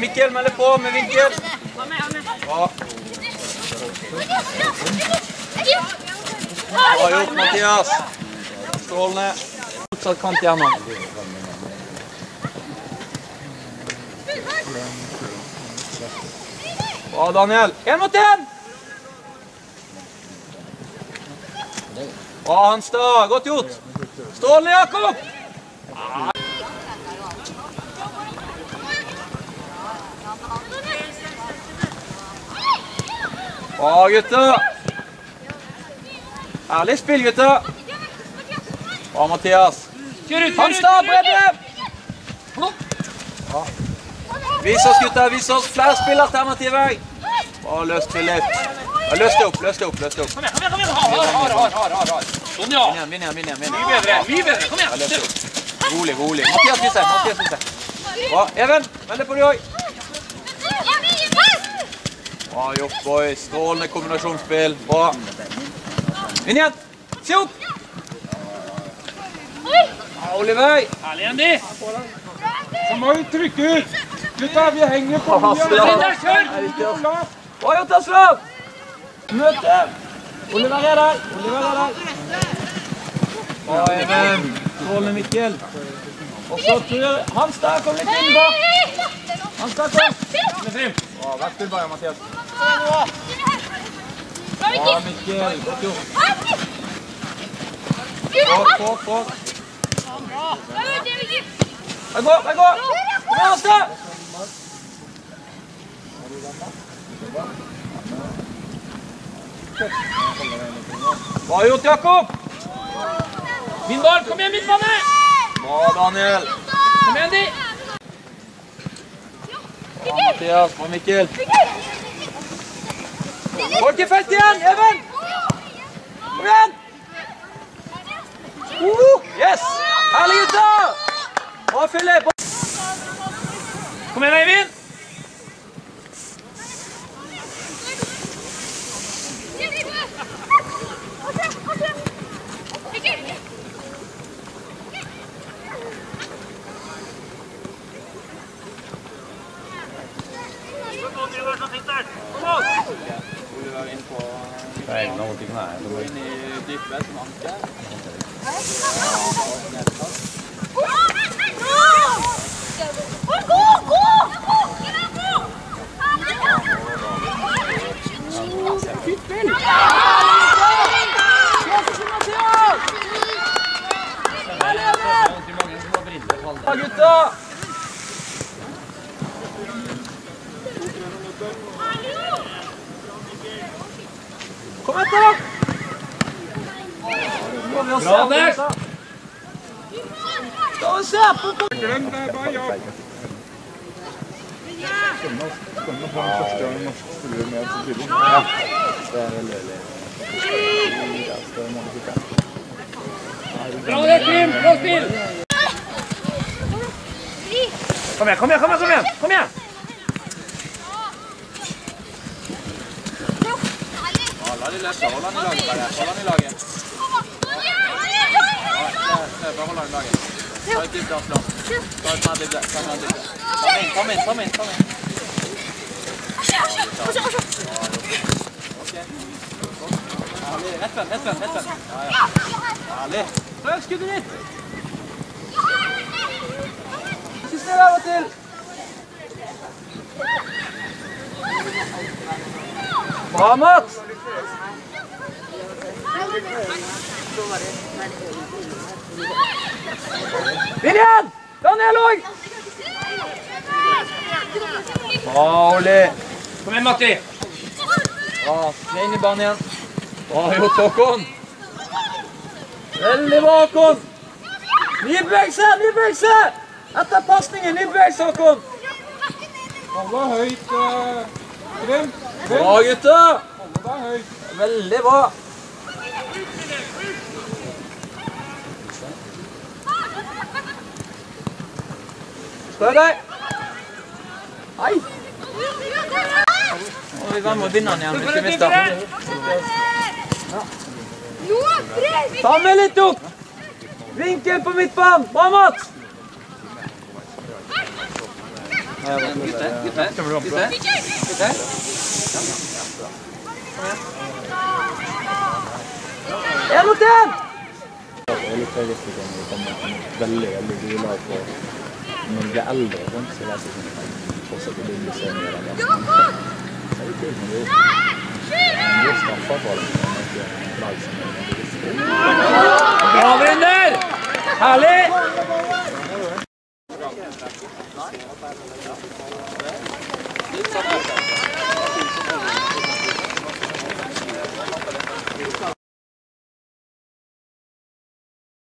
Mikkel melder på med vinkel. Bra. Bra gjort, Mathias. Strålende. Motsatt kant igjennom. Bra, Daniel. 1 mot 1. Bra, Hanstad. Godt gjort. Strålende, Jakob. Bra, gutter. Herlig spill, gutter. Bra, Mathias. Hanstad, bredde. Bra. Vis oss, gutter. Vis oss flere spillalternativer. Bra, løst Philip. Ja, løs det opp. Kom igjen. Hard. Sånn, ja. Vinn igjen. Mye bedre. Kom igjen. Rolig. Mathias viser. Bra, Even. Meld deg på det også. Bra gjort, boys. Strålende kombinasjonsspill. Bra. Vinn igjen. Se opp. Oliver. Herlig, Andy. Så må vi trykke ut. Gutta, vi henger på. Bra gjort, Aslav. Møte. Oliver er der. Bra, Even. Strålende, Mikkel. Og så tror jeg Hanstad kom litt inn bak. Hanstad kom. Bra, vær spill bare, Mathias. Bra, Mikkel. Godt gjort. Få. Vær gå. Kom igjen, Hanstad. Bra gjort, Jakob. Min ball, kom igjen, midtbane. Bra, Daniel. Kom igjen, Andy. Bra, Mathias. Bra, Mikkel. Folk i felt igjen, Even. Kom igjen. Yes. Herlig, gutter. Bra, Philip. Kom igjen, Eivind. Gå inn i dypet som anker. Bra, gutta! Kom etter! Bra, Anders! Skal vi se på! Glem det, bare jobb. Spennende å få den første norske spiller med så tidlig. Ja, det er veldig løylig. Bra, det, Kim! Bra spill! Kom igjen! La de løpe, hold han i laget. Bare hold han i laget. Ta et dybde, Aslan. Ta et dybde. Kom inn. Ok. Herlig, rett venn. Ja. Herlig. Prøv skuddet ditt. Siste av og til. Bra, Mats. Vinn igjen! Daniel òg! Bra, Oli. Kom igjen, Matti. Bra, se inn i banen igjen. Bra gjort, Håkon. Veldig bra, Håkon. Ny bevegelse! Etter passningen, ny bevegelse, Håkon. Alle høyt, Grim. Bra, gutter. Alle høyt. Veldig bra. Prøv deg. Hei. Og vi var med å vinne den igjen, hvis vi mister. Ta med litt opp. Vinkel på midtbanen. Bra, Mats. Gutter. En mot en! Det er litt høyest når vi kommer veldig gode lag på når vi blir eldre og sånt, så vet jeg ikke om vi fortsatt å bli så mye av det. Det er jo kult når vi gjør straffer på det, men det er ikke lag som er Bra, Brinder! Herlig!